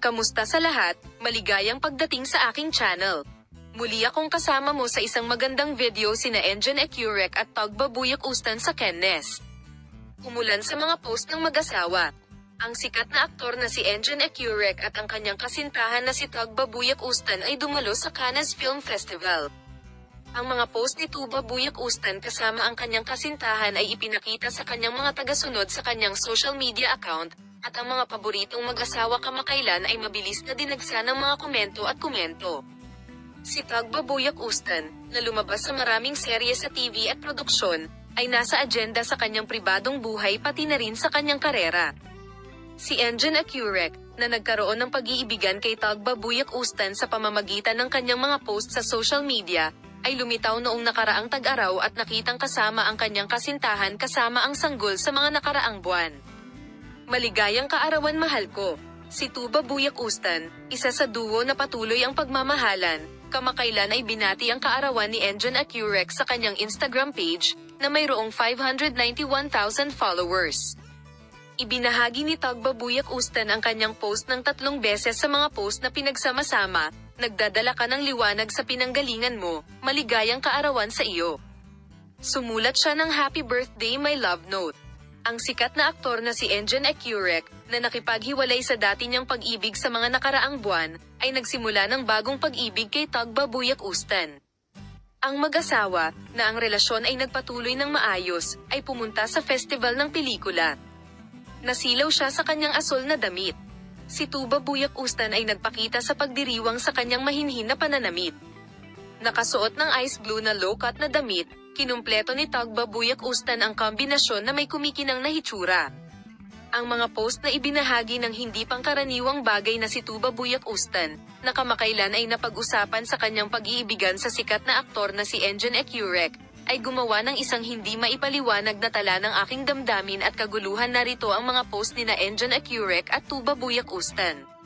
Kamusta sa lahat? Maligayang pagdating sa aking channel. Muli akong kasama mo sa isang magandang video sina Engin Ecurek at Tug Babuyok Ustan sa Kennes. Umulan sa mga post ng mag-asawa. Ang sikat na aktor na si Engin Ecurek at ang kanyang kasintahan na si Tug Babuyok Ustan ay dumalo sa Cannes Film Festival. Ang mga post ni Tug Babuyok Ustan kasama ang kanyang kasintahan ay ipinakita sa kanyang mga tagasunod sa kanyang social media account, at ang mga paboritong mag-asawa kamakailan ay mabilis na dinagsa ng mga komento at komento. Si Tug Babuyok Ustan, na lumabas sa maraming serye sa TV at produksyon, ay nasa agenda sa kanyang pribadong buhay pati na rin sa kanyang karera. Si Engin Ecurek, na nagkaroon ng pag-iibigan kay Tug Babuyok Ustan sa pamamagitan ng kanyang mga post sa social media, ay lumitaw noong nakaraang tag-araw at nakitang kasama ang kanyang kasintahan kasama ang sanggol sa mga nakaraang buwan. Maligayang kaarawan mahal ko. Si Tug Babuyok Ustan, isa sa duo na patuloy ang pagmamahalan, kamakailan ay binati ang kaarawan ni Engin Ecurek sa kanyang Instagram page, na mayroong 591,000 followers. Ibinahagi ni Tug Babuyok Ustan ang kanyang post ng 3 beses sa mga post na pinagsama-sama, "Nagdadala ka ng liwanag sa pinanggalingan mo, maligayang kaarawan sa iyo." Sumulat siya ng "Happy birthday my love" note. Ang sikat na aktor na si Engin Ecurek, na nakipaghiwalay sa dati niyang pag-ibig sa mga nakaraang buwan, ay nagsimula ng bagong pag-ibig kay Tug Babuyok Ustan. Ang mag-asawa, na ang relasyon ay nagpatuloy ng maayos, ay pumunta sa festival ng pelikula. Nasilaw siya sa kanyang asul na damit. Si Tug Babuyok Ustan ay nagpakita sa pagdiriwang sa kanyang mahinhin na pananamit. Nakasuot ng ice blue na low-cut na damit, kinumpleto ni Tug Babuyok Ustan ang kombinasyon na may kumikinang na hitsura. Ang mga post na ibinahagi ng hindi pangkaraniwang bagay na si Tug Babuyok Ustan, na kamakailan ay napag-usapan sa kanyang pag-iibigan sa sikat na aktor na si Engin Ecurek, ay gumawa ng isang hindi maipaliwanag na tala ng aking damdamin at kaguluhan. Narito ang mga post ni na Engin Ecurek at Tug Babuyok Ustan.